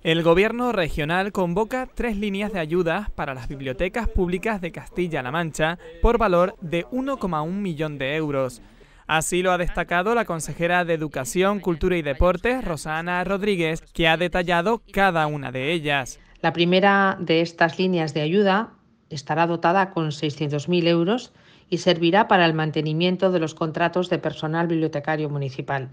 El Gobierno regional convoca 3 líneas de ayudas para las bibliotecas públicas de Castilla-La Mancha por valor de 1,1 millón de euros. Así lo ha destacado la consejera de Educación, Cultura y Deportes, Rosa Ana Rodríguez, que ha detallado cada una de ellas. La primera de estas líneas de ayuda estará dotada con 600.000 euros y servirá para el mantenimiento de los contratos de personal bibliotecario municipal.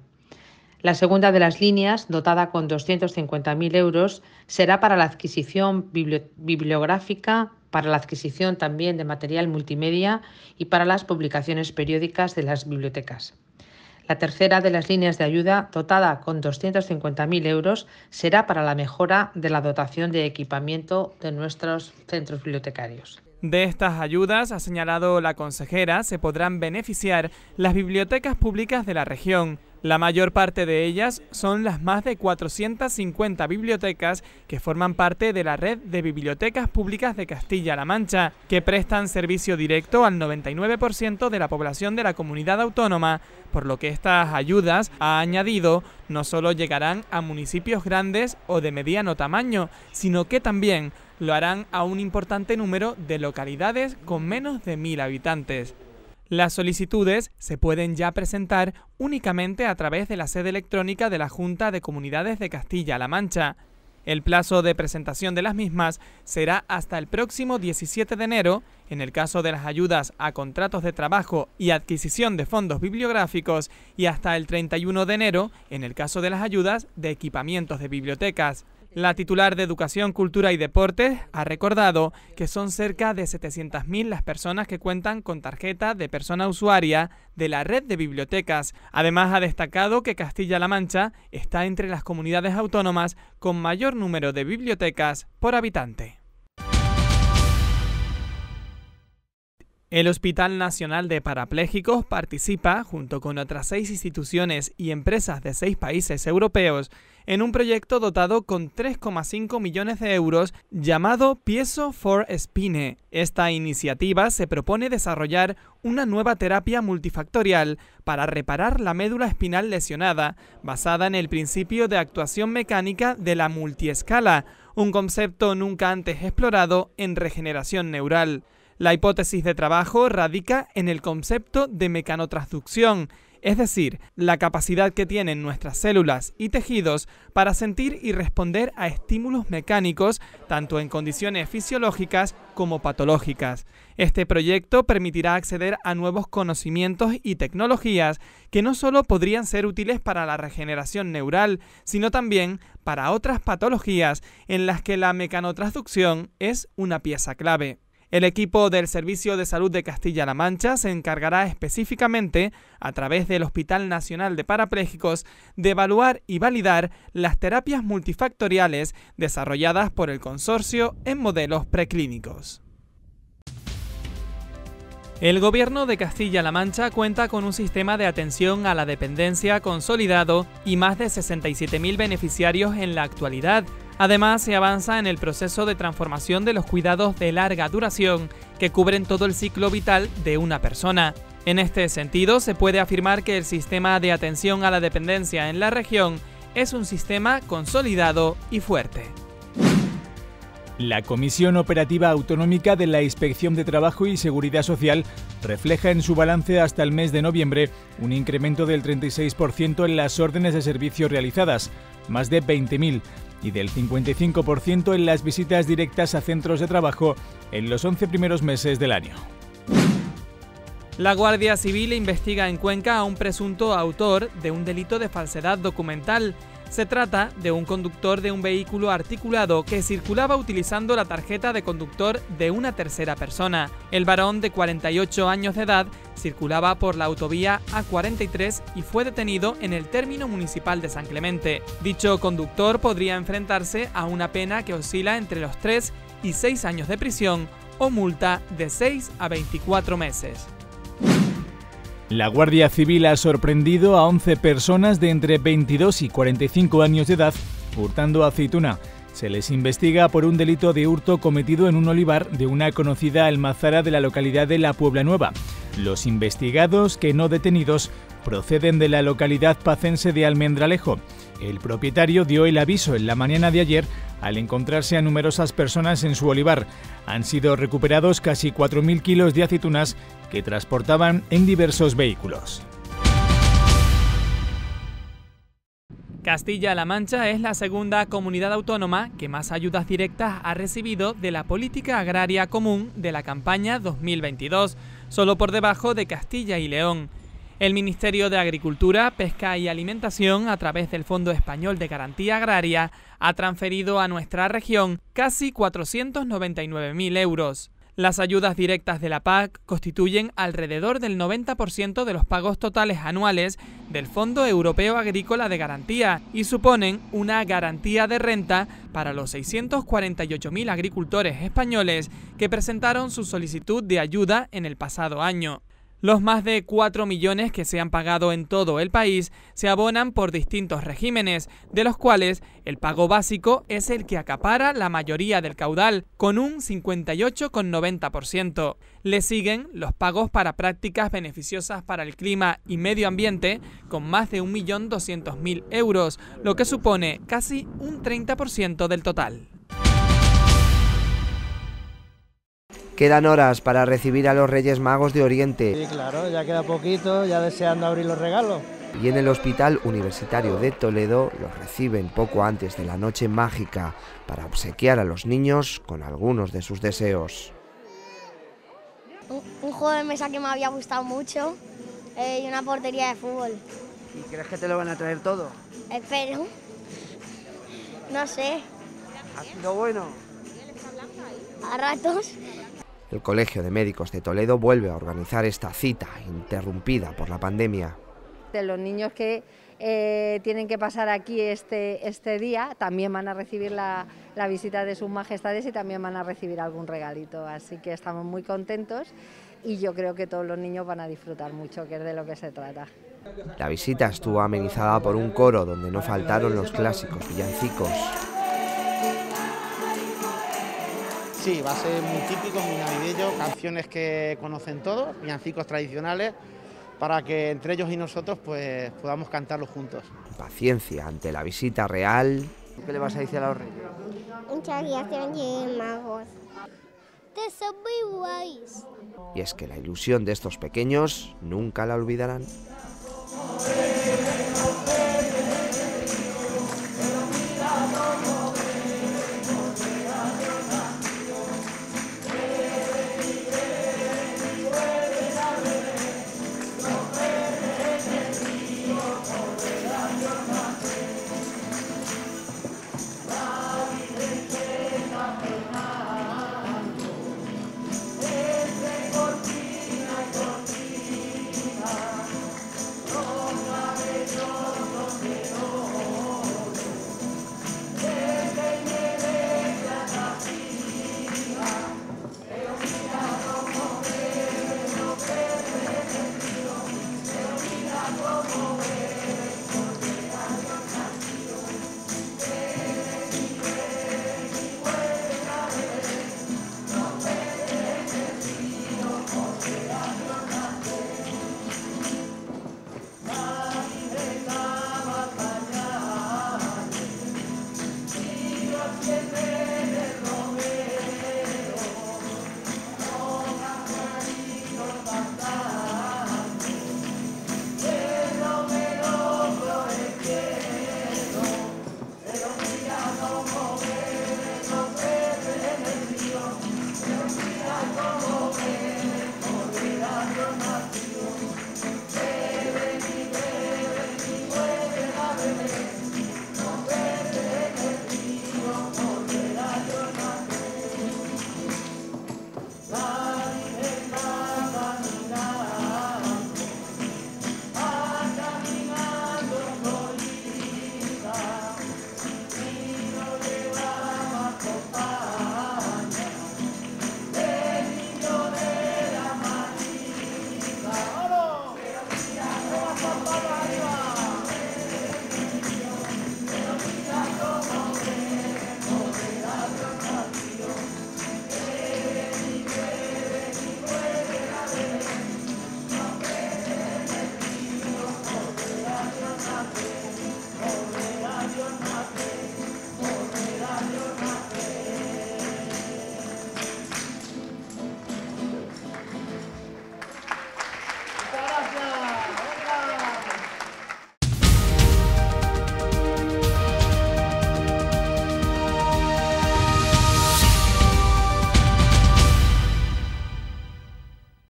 La segunda de las líneas, dotada con 250.000 euros, será para la adquisición bibliográfica, para la adquisición también de material multimedia y para las publicaciones periódicas de las bibliotecas. La tercera de las líneas de ayuda, dotada con 250.000 euros, será para la mejora de la dotación de equipamiento de nuestros centros bibliotecarios. De estas ayudas, ha señalado la consejera, se podrán beneficiar las bibliotecas públicas de la región. La mayor parte de ellas son las más de 450 bibliotecas que forman parte de la red de bibliotecas públicas de Castilla-La Mancha, que prestan servicio directo al 99% de la población de la comunidad autónoma, por lo que estas ayudas, ha añadido, no solo llegarán a municipios grandes o de mediano tamaño, sino que también lo harán a un importante número de localidades con menos de 1000 habitantes. Las solicitudes se pueden ya presentar únicamente a través de la sede electrónica de la Junta de Comunidades de Castilla-La Mancha. El plazo de presentación de las mismas será hasta el próximo 17 de enero, en el caso de las ayudas a contratos de trabajo y adquisición de fondos bibliográficos, y hasta el 31 de enero, en el caso de las ayudas de equipamientos de bibliotecas. La titular de Educación, Cultura y Deportes ha recordado que son cerca de 700.000 las personas que cuentan con tarjeta de persona usuaria de la red de bibliotecas. Además, ha destacado que Castilla-La Mancha está entre las comunidades autónomas con mayor número de bibliotecas por habitante. El Hospital Nacional de Parapléjicos participa, junto con otras 6 instituciones y empresas de 6 países europeos, en un proyecto dotado con 3,5 millones de euros llamado Piezo for Spine. Esta iniciativa se propone desarrollar una nueva terapia multifactorial para reparar la médula espinal lesionada, basada en el principio de actuación mecánica de la multiescala, un concepto nunca antes explorado en regeneración neural. La hipótesis de trabajo radica en el concepto de mecanotransducción, es decir, la capacidad que tienen nuestras células y tejidos para sentir y responder a estímulos mecánicos, tanto en condiciones fisiológicas como patológicas. Este proyecto permitirá acceder a nuevos conocimientos y tecnologías que no solo podrían ser útiles para la regeneración neural, sino también para otras patologías en las que la mecanotransducción es una pieza clave. El equipo del Servicio de Salud de Castilla-La Mancha se encargará específicamente, a través del Hospital Nacional de Parapléjicos, de evaluar y validar las terapias multifactoriales desarrolladas por el consorcio en modelos preclínicos. El Gobierno de Castilla-La Mancha cuenta con un sistema de atención a la dependencia consolidado y más de 67.000 beneficiarios en la actualidad. Además, se avanza en el proceso de transformación de los cuidados de larga duración que cubren todo el ciclo vital de una persona. En este sentido, se puede afirmar que el sistema de atención a la dependencia en la región es un sistema consolidado y fuerte. La Comisión Operativa Autonómica de la Inspección de Trabajo y Seguridad Social refleja en su balance hasta el mes de noviembre un incremento del 36% en las órdenes de servicio realizadas, más de 20.000, y del 55% en las visitas directas a centros de trabajo en los 11 primeros meses del año. La Guardia Civil investiga en Cuenca a un presunto autor de un delito de falsedad documental. Se trata de un conductor de un vehículo articulado que circulaba utilizando la tarjeta de conductor de una tercera persona. El varón, de 48 años de edad, circulaba por la autovía A43 y fue detenido en el término municipal de San Clemente. Dicho conductor podría enfrentarse a una pena que oscila entre los 3 y 6 años de prisión o multa de 6 a 24 meses. La Guardia Civil ha sorprendido a 11 personas de entre 22 y 45 años de edad hurtando aceituna. Se les investiga por un delito de hurto cometido en un olivar de una conocida almazara de la localidad de La Puebla Nueva. Los investigados, que no detenidos, proceden de la localidad pacense de Almendralejo. El propietario dio el aviso en la mañana de ayer al encontrarse a numerosas personas en su olivar. Han sido recuperados casi 4.000 kilos de aceitunas que transportaban en diversos vehículos. Castilla-La Mancha es la segunda comunidad autónoma que más ayudas directas ha recibido de la política agraria común de la campaña 2022, solo por debajo de Castilla y León. El Ministerio de Agricultura, Pesca y Alimentación, a través del Fondo Español de Garantía Agraria, ha transferido a nuestra región casi 499.000 euros. Las ayudas directas de la PAC constituyen alrededor del 90% de los pagos totales anuales del Fondo Europeo Agrícola de Garantía y suponen una garantía de renta para los 648.000 agricultores españoles que presentaron su solicitud de ayuda en el pasado año. Los más de 4 millones que se han pagado en todo el país se abonan por distintos regímenes, de los cuales el pago básico es el que acapara la mayoría del caudal, con un 58,90%. Le siguen los pagos para prácticas beneficiosas para el clima y medio ambiente, con más de 1.200.000 euros, lo que supone casi un 30% del total. Quedan horas para recibir a los Reyes Magos de Oriente. Sí, claro, ya queda poquito, ya deseando abrir los regalos. Y en el Hospital Universitario de Toledo los reciben poco antes de la noche mágica para obsequiar a los niños con algunos de sus deseos. Un juego de mesa que me había gustado mucho y una portería de fútbol. ¿Y crees que te lo van a traer todo? Espero. No sé. ¿Ha sido bueno? A ratos. El Colegio de Médicos de Toledo vuelve a organizar esta cita interrumpida por la pandemia. De los niños que tienen que pasar aquí este día también van a recibir la visita de sus majestades y también van a recibir algún regalito, así que estamos muy contentos y yo creo que todos los niños van a disfrutar mucho, que es de lo que se trata. La visita estuvo amenizada por un coro donde no faltaron los clásicos villancicos. Sí, va a ser muy típico, muy navideño, canciones que conocen todos, villancicos tradicionales, para que entre ellos y nosotros pues podamos cantarlos juntos. Paciencia ante la visita real. ¿Qué le vas a decir a los Reyes? Muchas gracias, Reyes Magos. Te son muy guays. Y es que la ilusión de estos pequeños nunca la olvidarán.